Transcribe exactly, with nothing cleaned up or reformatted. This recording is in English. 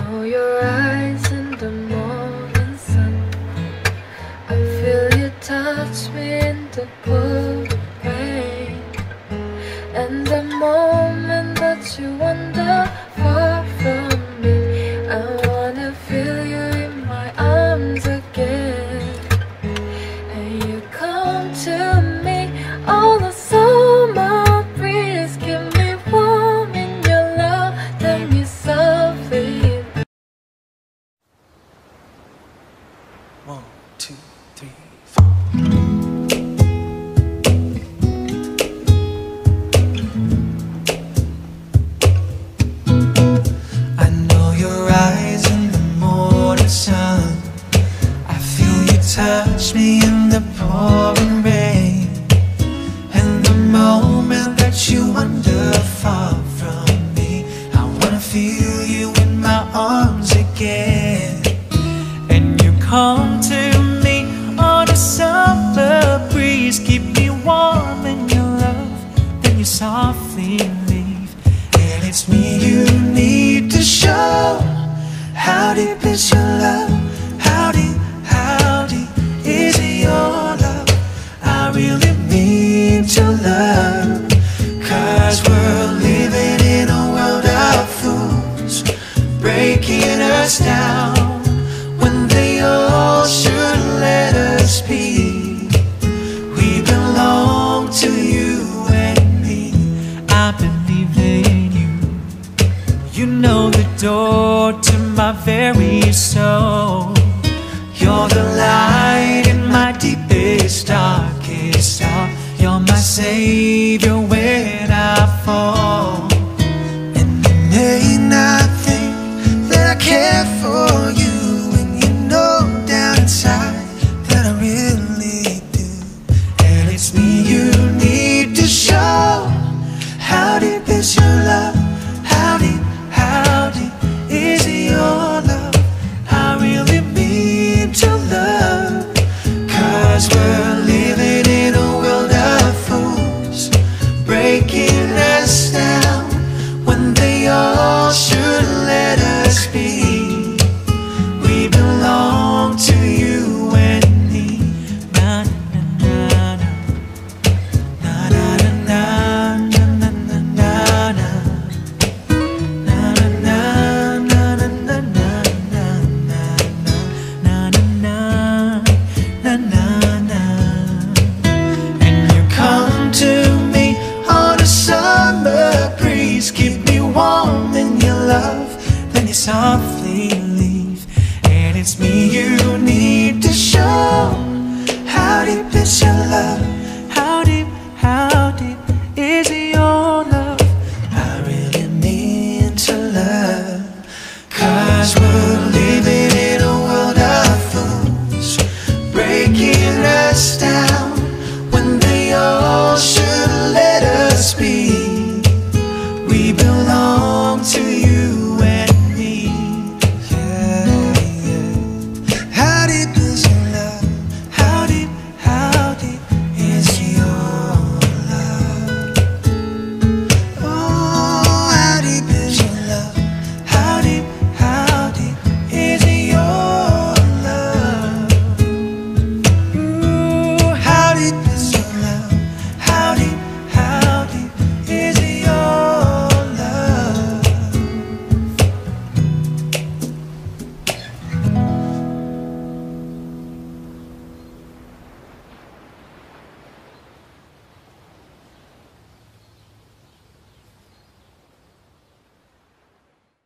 know your eyes in the morning sun. I feel you touch me in the pouring rain. And the moment that you wander far from me, I wanna feel you in my arms again. And you come to me all the summer breeze, keep me warm in your love, then you softly. One, two, three, four. I know your eyes in the morning sun. I feel you touch me in the pouring rain. And the moment that you wander far from me, I wanna feel you in my arms again. And you come to me on a summer breeze, keep me warm in your love, then you softly leave. And it's me you need to show. How deep is your love? How deep, how deep is your love? I really need your love, 'cause we're living in a world of fools, breaking us down when they all should let us be. We belong to you and me. I believe in you. You know the door to my very soul. You're the light in my deepest, darkest hour. You're my savior when I fall. And you may not think that I care for you, and you know down inside that I really do. And it's me you need to show. How deep is your love? How deep, how deep is your love? I really need your love, 'cause we're living in a world of fools, breaking us down when they all should let us be. We belong to you and me. Na na na na na na na na na na na na. And you come to me on a summer breeze, keep me warm in your love, then you soft